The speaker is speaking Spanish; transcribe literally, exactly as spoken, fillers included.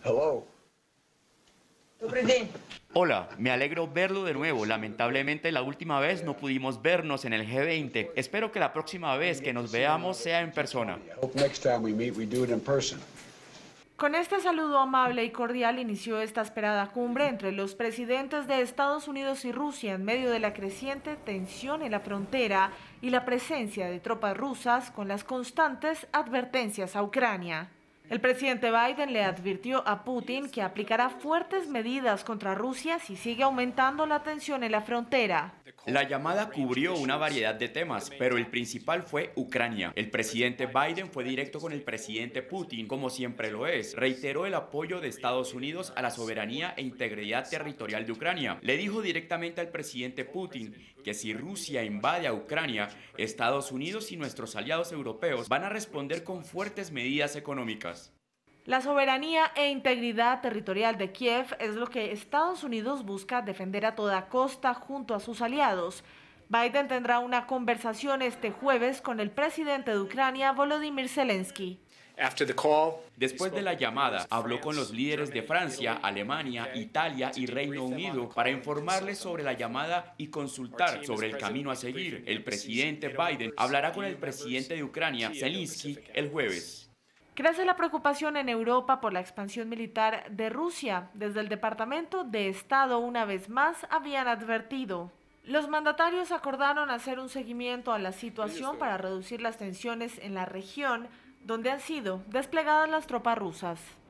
Hello. Hola, me alegro verlo de nuevo. Lamentablemente la última vez no pudimos vernos en el G veinte. Espero que la próxima vez que nos veamos sea en persona. Hope next time we meet, we do it in person. Con este saludo amable y cordial inició esta esperada cumbre entre los presidentes de Estados Unidos y Rusia en medio de la creciente tensión en la frontera y la presencia de tropas rusas con las constantes advertencias a Ucrania. El presidente Biden le advirtió a Putin que aplicará fuertes medidas contra Rusia si sigue aumentando la tensión en la frontera. La llamada cubrió una variedad de temas, pero el principal fue Ucrania. El presidente Biden fue directo con el presidente Putin, como siempre lo es. Reiteró el apoyo de Estados Unidos a la soberanía e integridad territorial de Ucrania. Le dijo directamente al presidente Putin que si Rusia invade a Ucrania, Estados Unidos y nuestros aliados europeos van a responder con fuertes medidas económicas. La soberanía e integridad territorial de Kiev es lo que Estados Unidos busca defender a toda costa junto a sus aliados. Biden tendrá una conversación este jueves con el presidente de Ucrania, Volodymyr Zelensky. Después de la llamada, habló con los líderes de Francia, Alemania, Italia y Reino Unido para informarles sobre la llamada y consultar sobre el camino a seguir. El presidente Biden hablará con el presidente de Ucrania, Zelensky, el jueves. Crece la preocupación en Europa por la expansión militar de Rusia. Desde el Departamento de Estado, una vez más, habían advertido. Los mandatarios acordaron hacer un seguimiento a la situación para reducir las tensiones en la región donde han sido desplegadas las tropas rusas.